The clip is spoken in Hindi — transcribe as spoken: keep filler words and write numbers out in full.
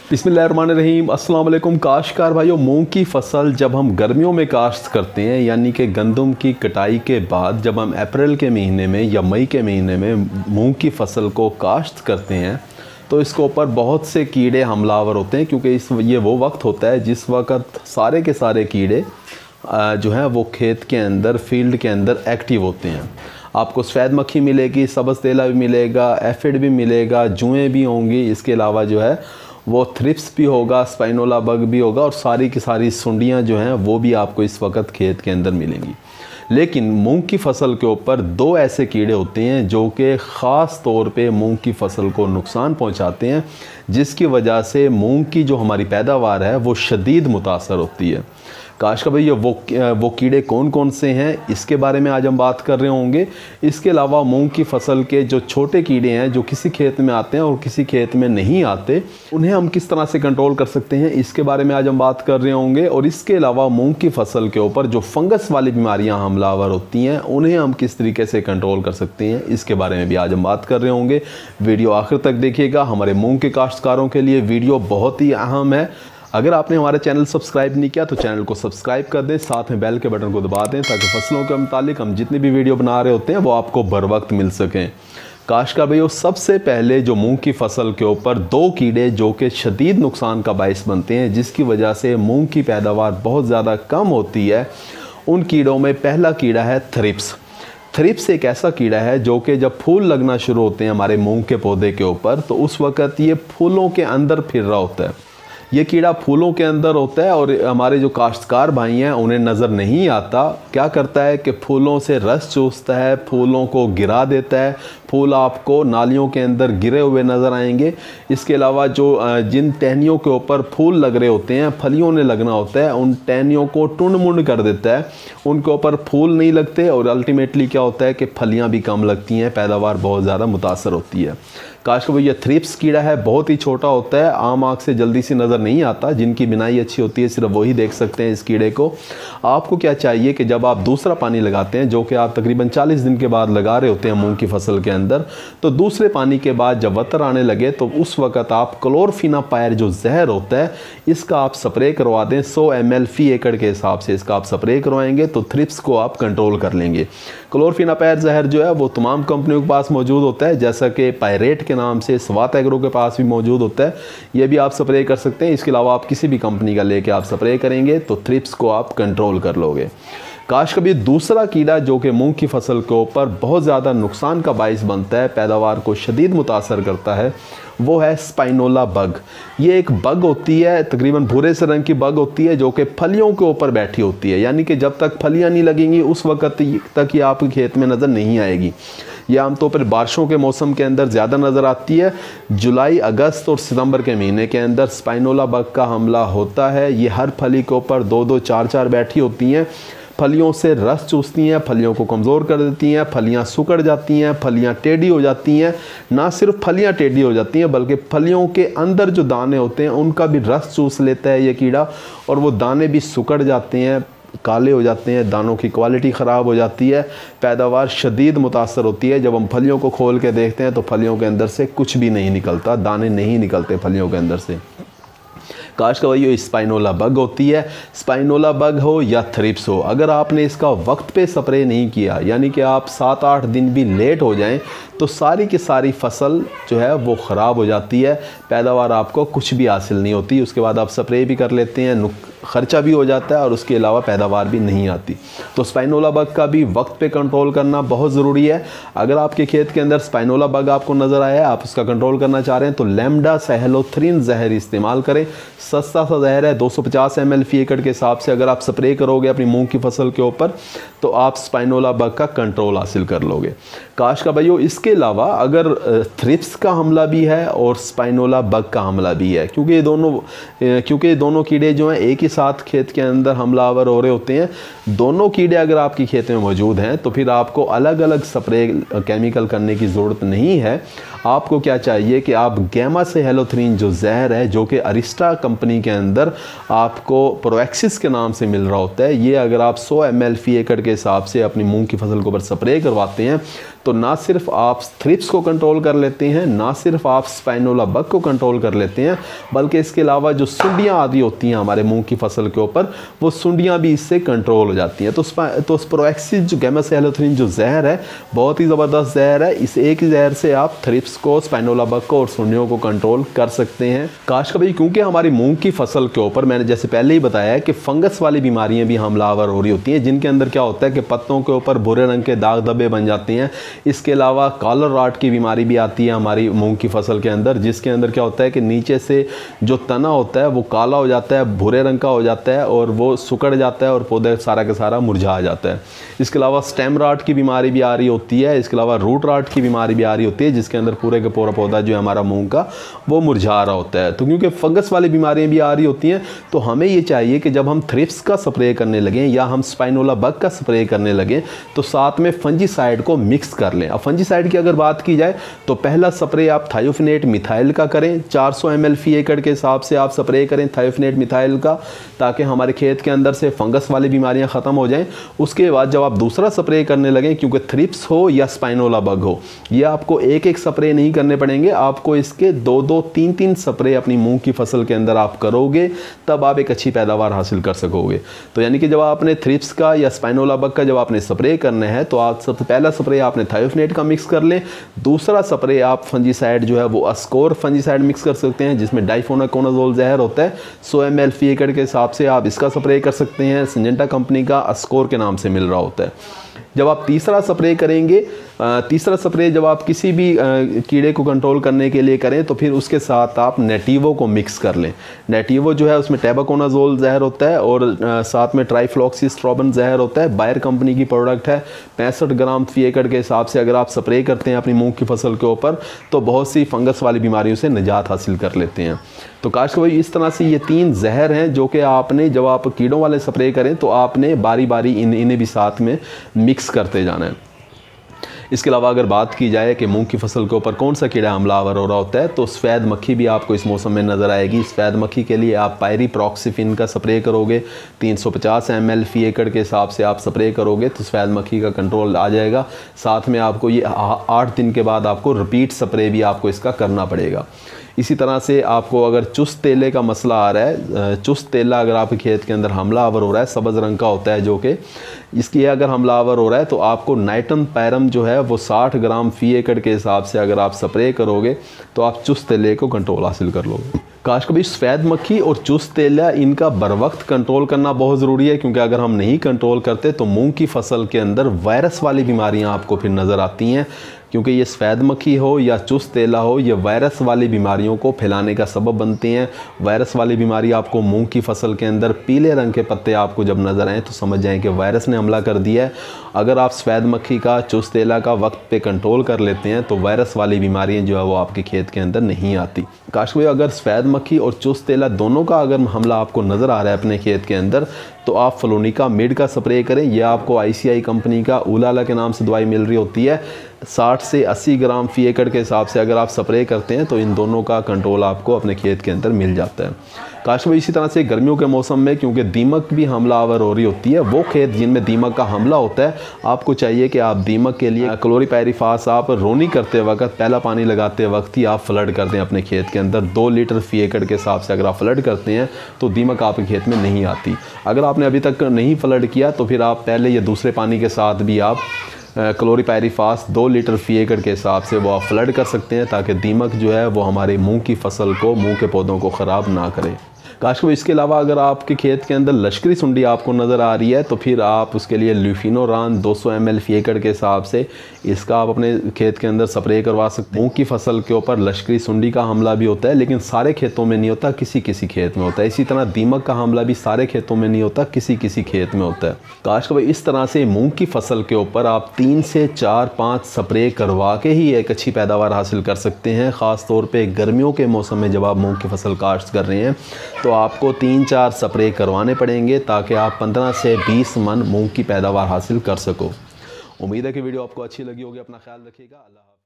बिस्मिल्लाहिर्रहमानिर्रहीम। अस्सलाम वालेकुम काश्तकार भाइयों, मूंग की फसल जब हम गर्मियों में काश्त करते हैं यानी कि गंदम की कटाई के बाद जब हम अप्रैल के महीने में या मई के महीने में मूंग की फसल को काश्त करते हैं तो इसके ऊपर बहुत से कीड़े हमलावर होते हैं, क्योंकि इस ये वो वक्त होता है जिस वक्त सारे के सारे कीड़े जो हैं वो खेत के अंदर फील्ड के अंदर एक्टिव होते हैं। आपको सफ़ेद मक्खी मिलेगी, सब्ज़ तेला भी मिलेगा, एफिड भी मिलेगा, जुएँ भी होंगी, इसके अलावा जो है वो थ्रिप्स भी होगा, स्पाइनोला बग भी होगा और सारी की सारी सुंडियाँ जो हैं वो भी आपको इस वक्त खेत के अंदर मिलेंगी। लेकिन मूंग की फसल के ऊपर दो ऐसे कीड़े होते हैं जो कि ख़ास तौर पे मूंग की फसल को नुकसान पहुंचाते हैं, जिसकी वजह से मूंग की जो हमारी पैदावार है वो शदीद मुतासर होती है। काश्तकार भाई, वो वो कीड़े कौन कौन से हैं इसके बारे में आज हम बात कर रहे होंगे। इसके अलावा मूंग की फसल के जो छोटे कीड़े हैं जो किसी खेत में आते हैं और किसी खेत में नहीं आते, उन्हें हम किस तरह से कंट्रोल कर सकते हैं इसके बारे में आज हम बात कर रहे होंगे। और इसके अलावा मूंग की फसल के ऊपर जो फंगस वाली बीमारियां हमलावर होती हैं उन्हें हम किस तरीके से कंट्रोल कर सकते हैं इसके बारे में भी आज हम बात कर रहे होंगे। वीडियो आखिर तक देखिएगा। हमारे मूंग के काश्तकारों के लिए वीडियो बहुत ही अहम है। अगर आपने हमारा चैनल सब्सक्राइब नहीं किया तो चैनल को सब्सक्राइब कर दें, साथ में बेल के बटन को दबा दें ताकि फसलों के मुतालिक हम जितनी भी वीडियो बना रहे होते हैं वो आपको बर वक्त मिल सकें। काश्तकार भाइयों, सबसे पहले जो मूंग की फसल के ऊपर दो कीड़े जो कि शदीद नुकसान का बायस बनते हैं, जिसकी वजह से मूंग की पैदावार बहुत ज़्यादा कम होती है, उन कीड़ों में पहला कीड़ा है थ्रिप्स। थ्रिप्स एक ऐसा कीड़ा है जो कि जब फूल लगना शुरू होते हैं हमारे मूंग के पौधे के ऊपर तो उस वक़्त ये फूलों के अंदर फिर रहा होता है। ये कीड़ा फूलों के अंदर होता है और हमारे जो काश्तकार भाई हैं उन्हें नज़र नहीं आता। क्या करता है कि फूलों से रस चूसता है, फूलों को गिरा देता है, फूल आपको नालियों के अंदर गिरे हुए नज़र आएंगे। इसके अलावा जो जिन टहनियों के ऊपर फूल लग रहे होते हैं, फलियों ने लगना होता है, उन टहनियों को टुंड मुंड कर देता है, उनके ऊपर फूल नहीं लगते और अल्टीमेटली क्या होता है कि फलियाँ भी कम लगती हैं, पैदावार बहुत ज़्यादा मुतासर होती है। काश्तकार भाई, ये थ्रिप्स कीड़ा है, बहुत ही छोटा होता है, आम आँख से जल्दी से नज़र नहीं आता। जिनकी बिनाई अच्छी होती है सिर्फ वही देख सकते हैं इस कीड़े को। आपको क्या चाहिए कि जब आप दूसरा पानी लगाते हैं, जो कि आप तकरीबन चालीस दिन के बाद लगा रहे होते हैं मूंग की फसल के अंदर, तो दूसरे पानी के बाद जब वतर आने लगे तो उस वक़्त आप क्लोरफिनापायर जो जहर होता है इसका आप स्प्रे करवा दें। सौ एम एल फी एकड़ के हिसाब से इसका आप स्प्रे करवाएंगे तो थ्रिप्स को आप कंट्रोल कर लेंगे। क्लोरफिनापायर जहर जो है वो तमाम कंपनियों के पास मौजूद होता है, जैसा कि पायरेट के नाम से स्वात एग्रो के पास भी मौजूद होता है, ये भी आप स्प्रे कर सकते हैं। इसके अलावा आप किसी भी कंपनी का लेके आप स्प्रे करेंगे तो थ्रिप्स को आप कंट्रोल कर लोगे। काश्तकार भाई, दूसरा कीड़ा जो कि मूंग की फसल के ऊपर बहुत ज़्यादा नुकसान का बायस बनता है, पैदावार को शदीद मुतासर करता है, वो है स्पाइनोला बग। ये एक बग होती है, तकरीबन भूरे से रंग की बग होती है जो कि फलियों के ऊपर बैठी होती है, यानी कि जब तक फलियाँ नहीं लगेंगी उस वक्त तक ये आपके खेत में नज़र नहीं आएगी। ये आमतौर पर बारिशों के मौसम के अंदर ज़्यादा नज़र आती है। जुलाई, अगस्त और सितंबर के महीने के अंदर स्पाइनोला बग का हमला होता है। ये हर फली के ऊपर दो दो चार चार बैठी होती हैं, फलियों से रस चूसती हैं, फलियों को कमज़ोर कर देती हैं, फलियां सुकड़ जाती हैं, फलियां टेढ़ी हो जाती हैं। ना सिर्फ फलियां टेढ़ी हो जाती हैं बल्कि फलियों के अंदर जो दाने होते हैं उनका भी रस चूस लेता है ये कीड़ा और वो दाने भी सुकड़ जाते हैं, काले हो जाते हैं, दानों की क्वालिटी ख़राब हो जाती है, पैदावार शदीद मुतासर होती है। जब हम फलियों को खोल के देखते हैं तो फलियों के अंदर से कुछ भी नहीं निकलता, दाने नहीं निकलते फलियों के अंदर से। काश्तकार भाई, स्पाइनोला बग होती है, स्पाइनोला बग हो या थ्रिप्स हो, अगर आपने इसका वक्त पे स्प्रे नहीं किया, यानी कि आप सात आठ दिन भी लेट हो जाएं तो सारी की सारी फसल जो है वो ख़राब हो जाती है, पैदावार आपको कुछ भी हासिल नहीं होती। उसके बाद आप स्प्रे भी कर लेते हैं, ख़र्चा भी हो जाता है और उसके अलावा पैदावार भी नहीं आती। तो स्पाइनोला बग का भी वक्त पे कंट्रोल करना बहुत ज़रूरी है। अगर आपके खेत के अंदर स्पाइनोला बग आपको नज़र आया है, आप उसका कंट्रोल करना चाह रहे हैं तो लैम्डा सैहेलोथ्रिन जहर इस्तेमाल करें। सस्ता सा जहर है, दो सौ पचास एम एल फी एकड़ के हिसाब से अगर आप स्प्रे करोगे अपनी मूंग की फसल के ऊपर तो आप स्पाइनोला बग का कंट्रोल हासिल कर लोगे। काश्तकार भाइयों, इसके अलावा अगर थ्रिप्स का हमला भी है और स्पाइनोला बग का हमला भी है, क्योंकि ये दोनों क्योंकि ये दोनों कीड़े जो हैं एक ही साथ खेत के अंदर हमलावर हो रहे होते हैं, दोनों कीड़े अगर आपके खेत में मौजूद हैं तो फिर आपको अलग अलग स्प्रे केमिकल करने की ज़रूरत नहीं है। आपको क्या चाहिए कि आप गैमा सैहेलोथ्रिन जो जहर है, जो कि अरिस्टा कंपनी के अंदर आपको प्रोएक्सिस के नाम से मिल रहा होता है, ये अगर आप सौ एम एल फी एकड़ के हिसाब से अपनी मूंग की फसल के ऊपर स्प्रे करवाते हैं तो ना सिर्फ आप थ्रिप्स को कंट्रोल कर लेते हैं, ना सिर्फ आप स्पाइनोला बग को कंट्रोल कर लेते हैं, बल्कि इसके अलावा जो सुंडियाँ आदि होती हैं हमारे मूंग की फसल के ऊपर, वो सुंडियाँ भी इससे कंट्रोल हो जाती हैं। तो तो स्पोरैक्सिस जो गैमा सैलोथ्रीन जो जहर है बहुत ही ज़बरदस्त जहर है। इस एक जहर से आप थ्रिप्स को, स्पाइनोला बग को और सुंडियों को कंट्रोल कर सकते हैं। काश का भाई, क्योंकि हमारी मूंग की फसल के ऊपर मैंने जैसे पहले ही बताया है कि फंगस वाली बीमारियां भी हमलावर हो रही होती हैं, जिनके अंदर क्या होता है कि पत्तों के ऊपर भूरे रंग के दाग धब्बे बन जाते हैं। इसके अलावा कॉलर रॉट की बीमारी भी आती है हमारी मूंग की फसल के अंदर, जिसके अंदर क्या होता है कि नीचे से जो तना होता है वो काला हो जाता है, भूरे रंग का हो जाता है और वो सुकड़ जाता है और पौधे सारा के सारा मुरझा जाता है। इसके अलावा स्टेम रॉट की बीमारी भी आ रही होती है। इसके अलावा रूट रॉट की बीमारी भी आ रही होती है, जिसके अंदर पूरे का पूरा पौधा जो है हमारा मूंग का वो मुरझा रहा होता है। तो क्योंकि फंगस वाली बीमारियां भी आ रही होती हैं, तो हमें ये चाहिए कि जब हम थ्रिप्स का स्प्रे करने लगें या हम स्पाइनोला बग का स्प्रे करने लगें तो साथ में फंजीसाइड को मिक्स कर लें। अब फंजीसाइड की अगर बात की जाए तो पहला स्प्रे आप थायोफिनेट मिथाइल का करें, चार सौ एम एल फी एकड़ के हिसाब से आप स्प्रे करें थायोफिनेट मिथाइल का, ताकि हमारे खेत के अंदर से फंगस वाली बीमारियां ख़त्म हो जाएं। उसके बाद जब आप दूसरा स्प्रे करने लगें, क्योंकि थ्रिप्स हो या स्पाइनोला बग हो, ये आपको एक एक स्प्रे नहीं करने पड़ेंगे, आपको इसके दो दो तीन तीन स्प्रे अपनी मूंग की फसल के अंदर आप करोगे, तब आप एक अच्छी पैदावार हासिल कर सकोगे। तो यानी कि जब आपने थ्रिप्स का या स्पाइनोला बग का जब आपने स्प्रे करना है तो आप सबसे पहला स्प्रे आपने थायोफिनेट का मिक्स कर लें। दूसरा स्प्रे आप फंजीसाइड जो है वो अस्कोर फंजीसाइड मिक्स कर सकते हैं, जिसमें डाइफोनाकोनाजोल जहर होता है। सौ एम एल फी एकड़ के हिसाब से आप इसका स्प्रे कर सकते हैं, सिंजेंटा कंपनी का अस्कोर के नाम से मिल रहा होता है। जब आप तीसरा स्प्रे करेंगे, तीसरा स्प्रे जब आप किसी भी कीड़े को कंट्रोल करने के लिए करें तो फिर उसके साथ आप नेटिवो को मिक्स कर लें। नेटिवो जो है उसमें टेबाकोनाजोल जहर होता है और साथ में ट्राइफ्लॉक्सीस्ट्रोबिन जहर होता है। बायर कंपनी की प्रोडक्ट है। पैंसठ ग्राम फी एकड़ के हिसाब से अगर आप स्प्रे करते हैं अपनी मूंग की फसल के ऊपर तो बहुत सी फंगस वाली बीमारियों से निजात हासिल कर लेते हैं। तो काश भाई, इस तरह से ये तीन जहर हैं जो कि आपने जब आप कीड़ों वाले स्प्रे करें तो आपने बारी बारी इन इन्हें भी साथ में मिक्स करते जाना है। इसके अलावा अगर बात की जाए कि मूंग की फसल के ऊपर कौन सा कीड़ा हमलावर हो रहा होता है, तो सफ़ेद मक्खी भी आपको इस मौसम में नज़र आएगी। सफ़ेद मक्खी के लिए आप पायरीप्रॉक्सिफिन का स्प्रे करोगे, तीन सौ पचास एम एल फी एकड़ के हिसाब से आप स्प्रे करोगे तो सफ़ेद मक्खी का कंट्रोल आ जाएगा। साथ में आपको ये आठ दिन के बाद आपको रिपीट स्प्रे भी आपको इसका करना पड़ेगा। इसी तरह से आपको अगर चुस्त तेले का मसला आ रहा है, चुस्त तेला अगर आपके खेत के अंदर हमलावर हो रहा है, सब्ज़ रंग का होता है जो कि इसकी अगर हमलावर हो रहा है तो आपको नाइटन पैरम जो है वो साठ ग्राम फी एकड़ के हिसाब से अगर आप स्प्रे करोगे तो आप चुस्त तेले को कंट्रोल हासिल कर लोगे। काश कभी सफ़ेद मक्खी और चुस्त तेला इनका बर वक्त कंट्रोल करना बहुत ज़रूरी है, क्योंकि अगर हम नहीं कंट्रोल करते तो मूंग की फसल के अंदर वायरस वाली बीमारियां आपको फिर नज़र आती हैं। क्योंकि ये सफ़ेद मक्खी हो या चुस्त तेला हो, ये वायरस वाली बीमारियों को फैलाने का सबब बनते हैं। वायरस वाली बीमारी आपको मूंग की फसल के अंदर पीले रंग के पत्ते आपको जब नज़र आएँ तो समझ जाएं कि वायरस ने हमला कर दिया है। अगर आप सफ़ेद मक्खी का, चुस्त तेला का वक्त पे कंट्रोल कर लेते हैं तो वायरस वाली बीमारियाँ जो है वो आपके खेत के अंदर नहीं आती। काश भाई, अगर सफ़ेद मक्खी और चुस्त तेला दोनों का अगर हमला आपको नज़र आ रहा है अपने खेत के अंदर तो आप फ्लोनिका मिड का स्प्रे करें। यह आपको आई सी आई कंपनी का उलाला के नाम से दवाई मिल रही होती है। साठ से अस्सी ग्राम फी एकड़ के हिसाब से अगर आप स्प्रे करते हैं तो इन दोनों का कंट्रोल आपको अपने खेत के अंदर मिल जाता है। काश भाई, इसी तरह से गर्मियों के मौसम में क्योंकि दीमक भी हमलावर हो रही होती है, वो खेत जिनमें दीमक का हमला होता है आपको चाहिए कि आप दीमक के लिए क्लोरीपायरिफास आप रोनी करते वक्त, पहला पानी लगाते वक्त ही आप फ्लड कर दें अपने खेत के अंदर। दो लीटर फी एकड़ के हिसाब से अगर आप फ्लड करते हैं तो दीमक आपके खेत में नहीं आती। अगर आपने अभी तक नहीं फ्लड किया तो फिर आप पहले या दूसरे पानी के साथ भी आप क्लोरीपायरिफास दो लीटर फी एकड़ के हिसाब से वो आप फ्लड कर सकते हैं, ताकि दीमक जो है वो हमारे मूंग की फसल को, मूंग के पौधों को ख़राब ना करे। काश को इसके अलावा अगर आपके खेत के अंदर लश्करी सुंडी आपको नज़र आ रही है तो फिर आप उसके लिए ल्यूफिनोरान दो सौ एम एल फी एकड़ के हिसाब से इसका आप अपने खेत के अंदर स्प्रे करवा सकते हैं। मूंग की फसल के ऊपर लश्करी सुंडी का हमला भी होता है, लेकिन सारे खेतों में नहीं होता, किसी किसी खेत में होता है। इसी तरह दीमक का हमला भी सारे खेतों में नहीं होता, किसी किसी खेत में होता है। काश को इस तरह से मूंग की फसल के ऊपर आप तीन से चार पाँच स्प्रे करवा के ही एक अच्छी पैदावार हासिल कर सकते हैं। ख़ास तौर पे गर्मियों के मौसम में जब आप मूंग की फसल काश्त कर रहे हैं तो आपको तीन चार स्प्रे करवाने पड़ेंगे ताकि आप पंद्रह से बीस मन मूंग की पैदावार हासिल कर सको। उम्मीद है कि वीडियो आपको अच्छी लगी होगी। अपना ख्याल रखिएगा। अल्लाह।